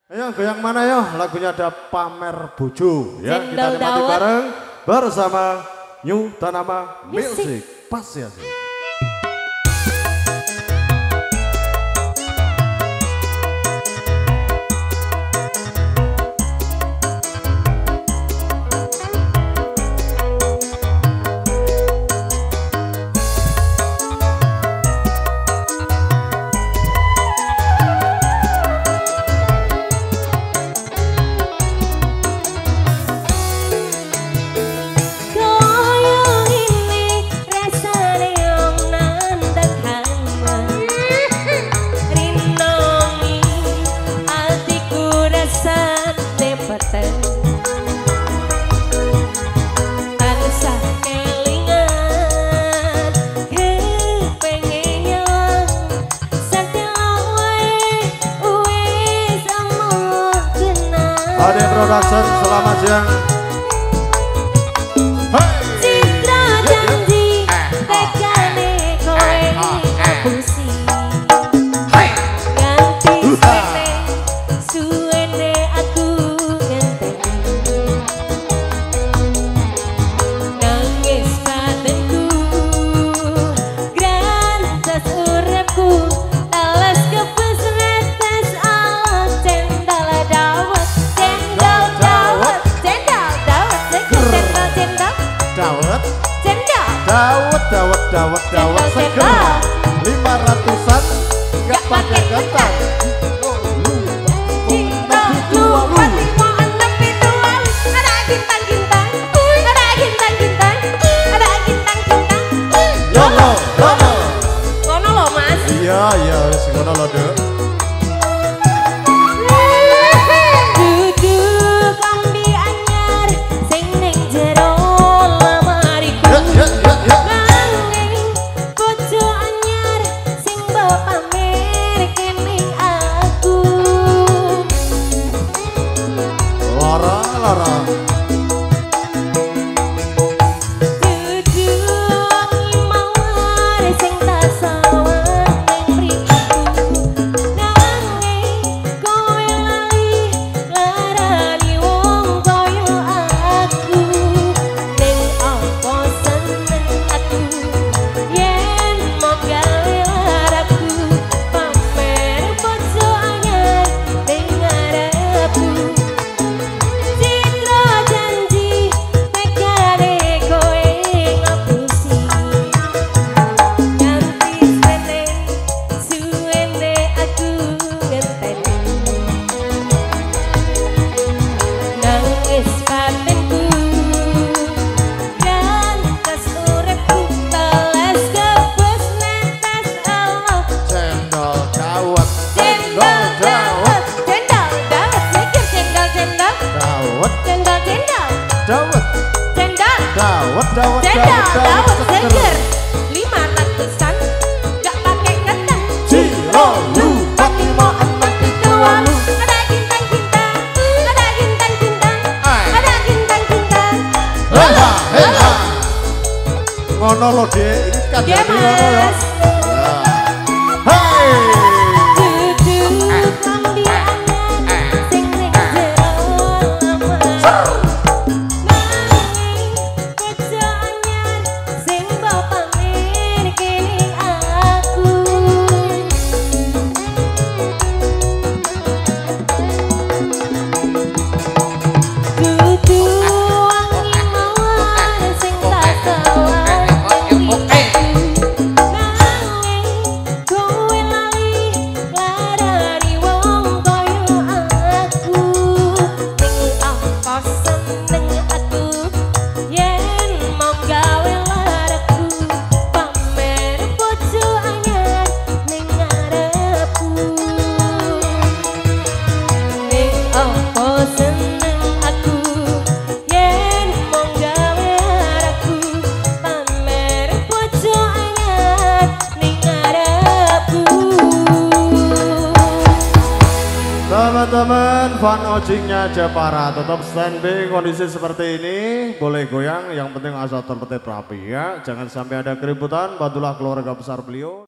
Ayo goyang mana yo? Lagunya ada Pamer Bojo ya. Jendol Kita nikmati dawet. bareng bersama New Tanama Music. Pas ya sih. Ade Production, selamat siang. Citra janji tekane kowe ngapusi ganti suwene aku ngenteni nangis badanku grantas uripku alas kepes netes alas cendal dawet Dawet seger 500-an nggak pakai ketan. Ngono lho Mas. Iya wis ngono lho Dek. Dawet seger 500-an gak pakai ketan. Ciro lupa 5, 6, 7, 8 ada gintang-gintang, ada gintang-gintang, ada gintang-gintang. Halo. Ngono lho Dek, iki kan Ya Mas. Teman-teman fan ojingnya Jepara tetap standby kondisi seperti ini, boleh goyang yang penting asal tertib rapi ya, jangan sampai ada keributan, bantulah keluarga besar beliau.